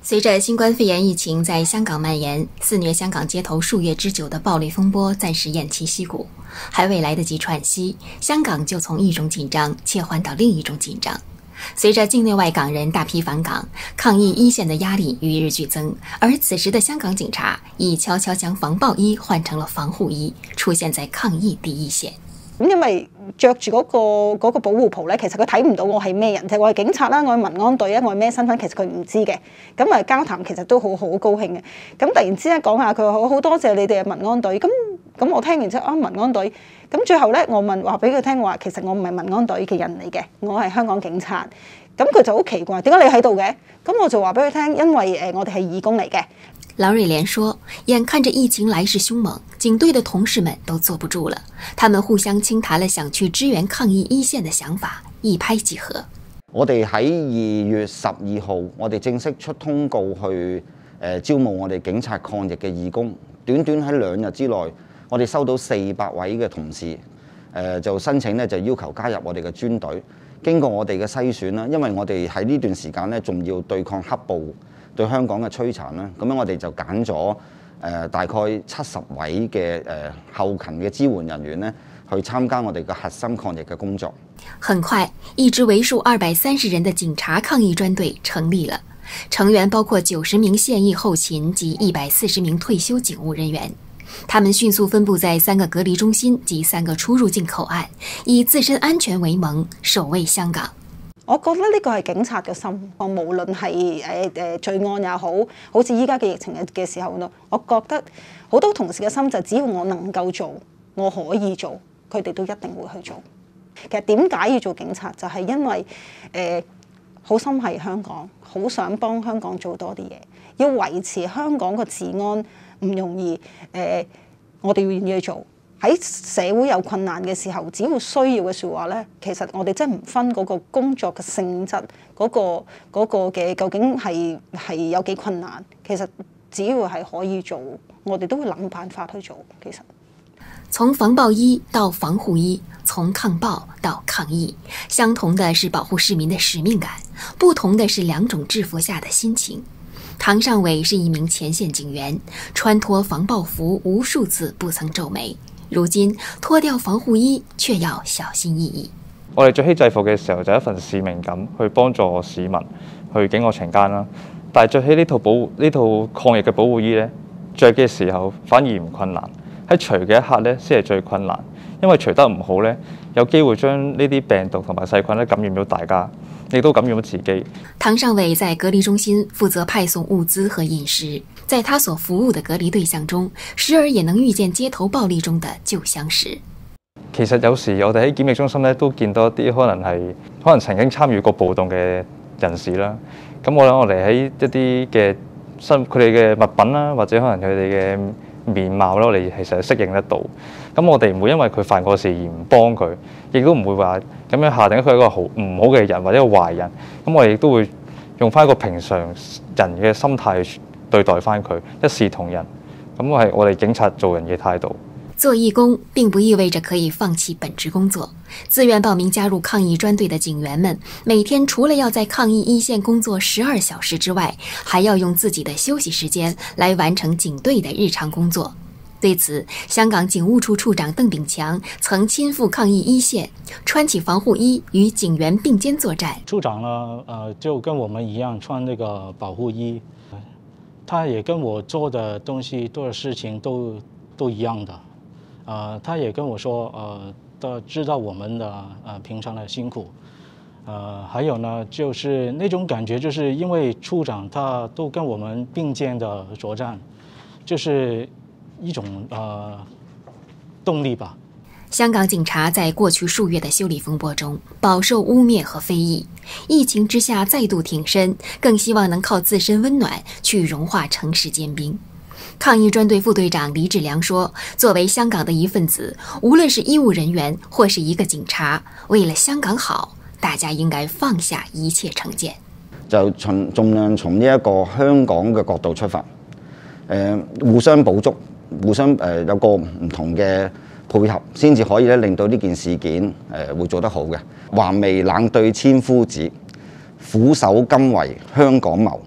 随着新冠肺炎疫情在香港蔓延，肆虐香港街头数月之久的暴力风波暂时偃旗息鼓，还未来得及喘息，香港就从一种紧张切换到另一种紧张。随着境内外港人大批返港，抗疫一线的压力与日俱增，而此时的香港警察已悄悄將防暴衣換成了防護衣，出現在抗疫第一線。 因為着住嗰個保護袍咧，其實佢睇唔到我係咩人，即係我係警察啦，我係民安隊啊，我係咩身份，其實佢唔知嘅。咁啊交談其實都好高興嘅。咁突然之間講下佢話好多謝你哋係民安隊，咁我聽完之後民安隊，咁最後咧我話俾佢聽話，其實我唔係民安隊嘅人嚟嘅，我係香港警察。咁佢就好奇怪，點解你喺度嘅？咁我就話俾佢聽，因為我哋係義工嚟嘅。 郎瑞蓮說，眼看着疫情來勢兇猛，警隊的同事們都坐不住了，他們互相傾談了想去支援抗疫一線的想法，一拍即合。 我哋喺2月12號，我哋正式出通告去招募我哋警察抗疫嘅義工。短喺2日之內，我哋收到400位嘅同事，就申請咧就要求加入我哋嘅專隊。經過我哋嘅篩選啦，因為我哋喺呢段時間咧仲要對抗黑暴對香港嘅摧殘啦，咁樣我哋就揀咗大概70位嘅後勤嘅支援人員咧，去參加我哋嘅核心抗疫嘅工作。 很快，一支為數230人的警察抗疫專隊成立了，成員包括90名現役後勤及140名退休警務人員。他們迅速分佈在3個隔離中心及3個出入境口岸，以自身安全為盟，守衛香港。 我覺得呢個係警察嘅心，無論係罪案也好，好似依家嘅疫情嘅時候咯，我覺得好多同事嘅心就只要我能夠做，我可以做，佢哋都一定會去做。其實點解要做警察，就係因為好心係香港，好想幫香港做多啲嘢，要維持香港個治安唔容易，我哋要願意去做。喺社會有困難嘅時候，只要需要嘅説話咧，其實我哋真係唔分嗰個工作嘅性質，嗰個嘅究竟係有幾困難，其實只要係可以做，我哋都會諗辦法去做。其實從防暴衣到防護衣，從抗暴到抗疫，相同的是保護市民的使命感，不同的是兩種制服下的心情。唐尚偉是一名前線警員，穿脫防暴服無數次不曾皺眉，如今脫掉防護衣卻要小心翼翼。 我哋着起制服嘅時候就一份使命感，去幫助市民去警惡懲奸啦。但係着起呢套抗疫嘅保護衣咧，着嘅時候反而唔困難，喺除嘅一刻咧先係最困難，因為除得唔好咧，有機會將呢啲病毒同埋細菌咧感染到大家，亦都感染到自己。 唐尚偉在隔離中心負責派送物資和飲食，在他所服務的隔離對象中，時而也能遇見街頭暴力中的舊相識。 其實有時我哋喺檢疫中心咧都見到一啲可能曾經參與過暴動嘅人士啦。咁我諗我哋喺一啲嘅佢哋嘅物品啦，或者可能佢哋嘅面貌啦，我哋其實係適應得到。咁我哋唔會因為佢犯過事而唔幫佢，亦都唔會話咁樣下定佢係一個唔好嘅人或者一個壞人。咁我哋亦都會用翻一個平常人嘅心態去對待翻佢，一視同仁。咁係我哋警察做人嘅態度。 做義工並不意味着可以放棄本職工作。自願報名加入抗疫專隊的警員們，每天除了要在抗疫一線工作12小時之外，還要用自己的休息時間來完成警隊的日常工作。對此，香港警務處處長鄧炳強曾親赴抗疫一線，穿起防護衣與警員並肩作戰。 處長呢，就跟我們一樣穿那個保護衣，他也跟我做的東西、做的事情都一樣的。他也跟我說，都知道我們的平常的辛苦，還有呢，就是那種感覺，就是因為處長他都跟我們並肩的作戰，就是一種動力吧。 香港警察在過去數月的修理風波中飽受污衊和非議，疫情之下再度挺身，更希望能靠自身溫暖去融化城市堅冰。抗疫專隊副隊長黎志良說，作為香港的一份子，無論是醫務人員或是一個警察，為了香港好，大家應該放下一切成見， 就盡量從呢一個香港嘅角度出發，互相補足，互相有個唔同嘅配合，先至可以咧令到呢件事件會做得好嘅。橫眉冷對千夫指，俯首甘為香港謀。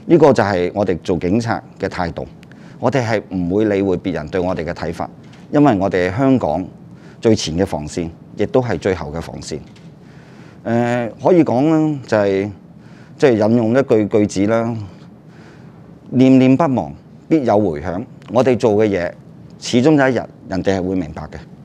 呢個就係我哋做警察嘅態度。我哋係唔會理會別人對我哋嘅睇法，因為我哋係香港最前嘅防線，亦都係最後嘅防線。可以講啦，就係即係引用一句子啦，念念不忘，必有回響。我哋做嘅嘢，始終有一日人哋係會明白嘅。